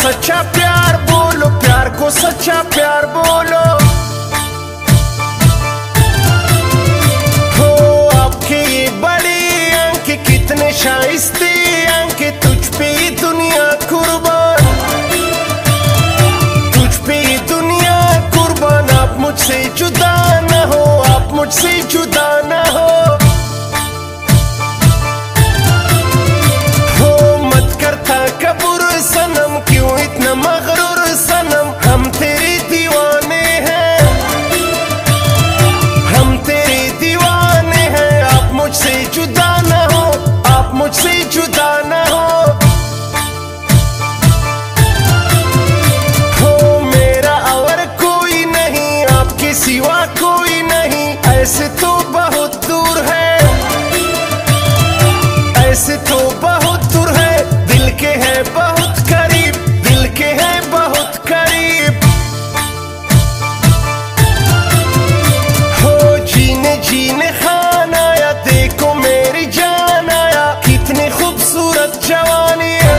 सच्चा प्यार बोलो, प्यार को सच्चा प्यार बोलो। हो आपके ये बड़ी आंखें कितने शाइस्ते आंखें, तुझ पे ये दुनिया कुर्बान, तुझ पे ये दुनिया कुर्बान। आप मुझसे जुदा न हो, आप मुझसे जुदा न हो। सनम क्यों इतना मगरूर सनम, हम तेरे दीवाने हैं, हम तेरे दीवाने हैं। आप मुझसे जुदा न हो, आप मुझसे जुदा न हो। हो मेरा और कोई नहीं, आपके सिवा कोई नहीं। ऐसे तो बहुत दूर है, ऐसे तो बहुत दूर है, दिल के है बहुत करीब, दिल के है बहुत करीब। हो जीने जीने खान आया, देखो मेरी जान आया। कितनी खूबसूरत जवानी है,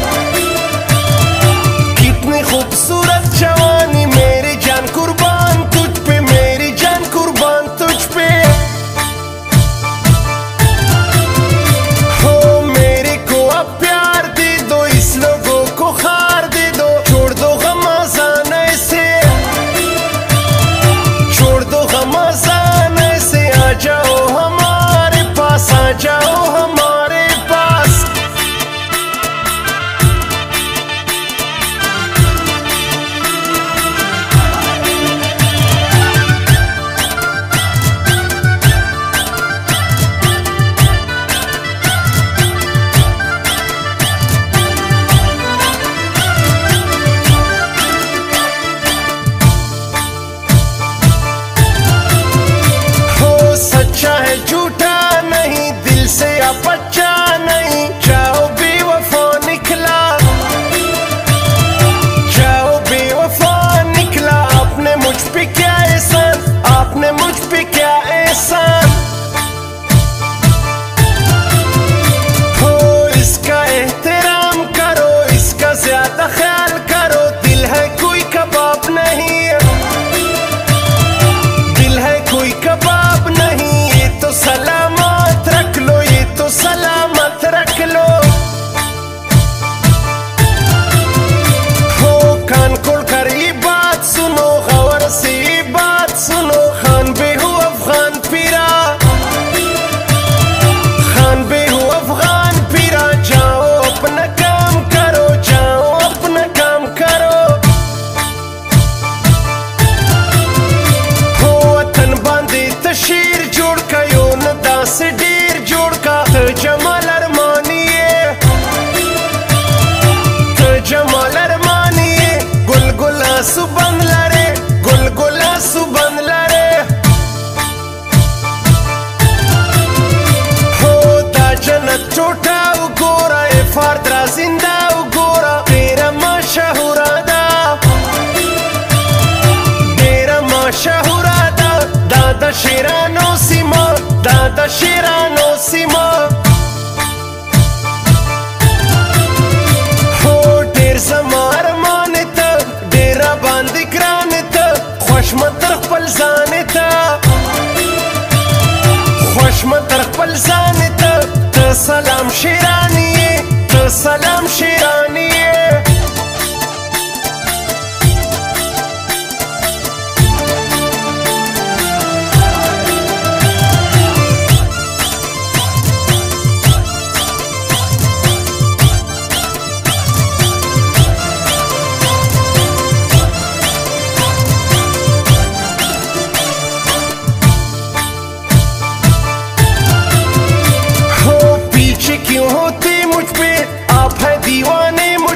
कितनी खूबसूरत जवानी। मेरी जान कुर्बान तुझ पे, मेरी जान कुर्बान तुझ पे। हो मेरे को अब प्यार दे दो, इस लोगों को खार दे दो। छोड़ दो गम आज़ाने से, छोड़ दो गम आज़ाने से। आ जाओ हमारे पास, आ जाओ हमारे पास। सच्चा है झूठा नहीं, दिल से आप बच्चा नहीं। जाओ बेवफा निकला, जाओ बेवफा निकला। आपने मुझ पे क्या एहसान, आपने मुझ पे क्या एहसान। हो इसका एहतराम करो, इसका ज्यादा ख्याल करो। दिल है कोई कबाब नहीं, दिल है कोई कबाब नहीं। ये तो सलामत रख लो, ये तो सलामत रख लो। हो कान खोल कर ये बात सुनो, गौर से ये बात सुनो। खान बेहू अफगान पीरा, खान बेहू अफगान पीरा। जाओ अपना काम करो, जाओ अपना काम करो। तशीर जोड़ का यो नदा से डेर जोड़ का। तो जमाल अरमानिए, तो जमाल अरमानिए। गुलगुला सुबन लरे, गुलगुला सुबन लरे। होता जन्नत छोटा उगोरा, ए फार्द्रा जिंदा उगोरा। तेरा माशाहुरादा, तेरा माशाहुरादा। दादा शेरानो सीमा, दादा शेरानो सीमा। हो ढेर समार माने था, डेरा बांधी कराने था। खुश मतर पल जाने था, खुश मतर पल जाने था। तो सलाम शेरानिए, तो सलाम शेरानिए। क्यों होते मुझ पे आप है दीवाने मुझ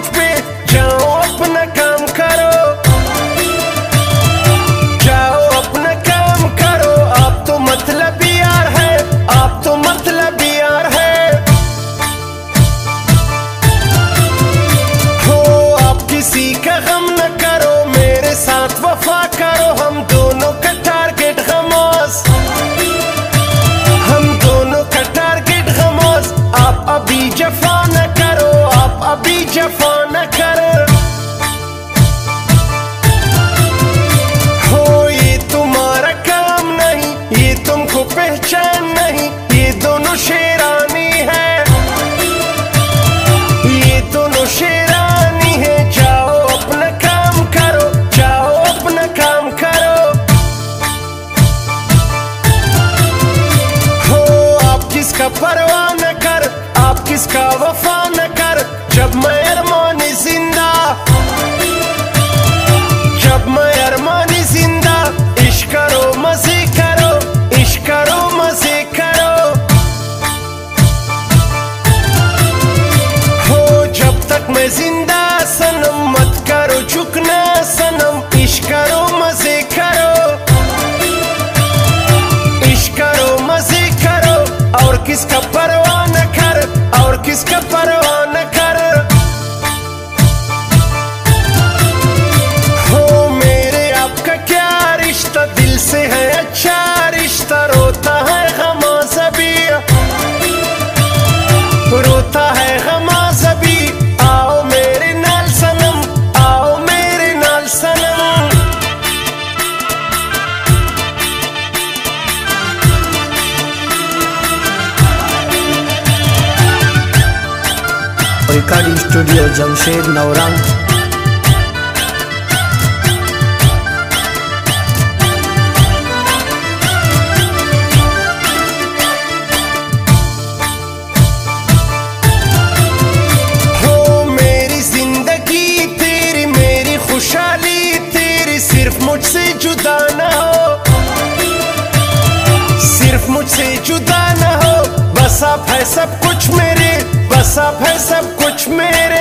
किसका परवाह न कर, आप किसका वफा न कर। जब मैं अरमानी जिंदा, जब मैं अरमानी जिंदा, इश्क करो मजे करो, इश्क करो मजे करो। हो जब तक मैं जिंदा सनम, मत करो झुकना सनम, इश्क करो मजे करो, इश्क करो मजे करो। और किसका परवाह न कर, और किसका परवाह न कर। हो मेरे आपका क्या रिश्ता, दिल से है अच्छा रिश्ता। रोता है गमा ज़बी, रोता है गमा ज़बी। आओ मेरे नाल सनम, आओ मेरे नाल सनम। Recording studio Jamshed Naurang. हो मेरी जिंदगी तेरी, मेरी खुशहाली तेरी, सिर्फ मुझसे जुदा न हो, सिर्फ मुझसे जुदा न हो। बस आप है सब कुछ मेरे, बस आप है सब कुछ मेरे।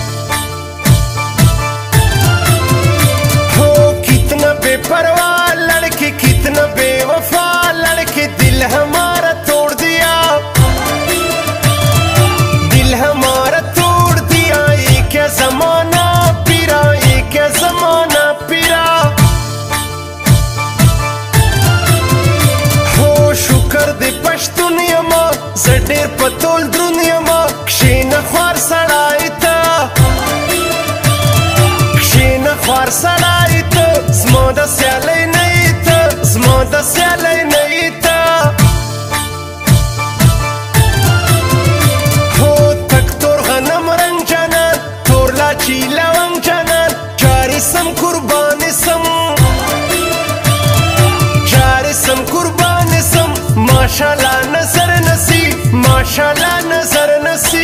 हो कितना बेपरवाह लड़के, कितना बेवफा लड़के, दिल हमारा तोड़ दिया, दिल हमारा तोड़ दिया। ये क्या जमाना पिरा, ये क्या जमाना पिरा। हो शुक्र दे पश्तून यमा, ज़डेर पतोल द्रुन यमा। क्षीण ख्वार सड़ाईता, क्षीण ख्वार सड़ाईता। ज़मादा स्याले नईता, ज़मादा स्याले नईता। हो तक तोर गनम रंग जनान, तोर लाची लवंग जनान। जारी सम कुर्बान सम, जारी सम कुर्बान सम। माशाल्लाह नजर नसी, माशाल्लाह नजर नसी।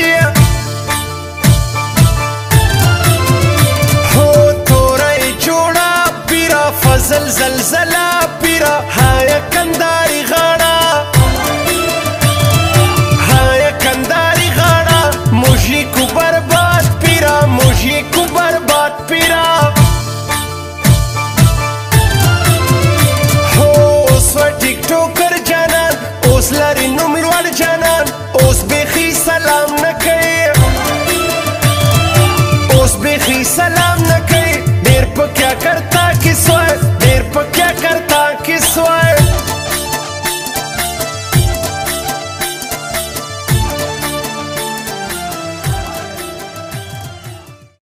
हो थोड़ा जोड़ा पीरा, फजल जलजला पीरा। हाय कंदारी गाड़ा, हाय कंदारी गाड़ा। मुझी को बर्बाद पीरा, मुझी को बर्बाद पीरा। हो उस टिकटोकर जनान, ओस लरी नुमिर वाल जनान, ओस बेखी सलाम न करे, ओस बेखी सलाम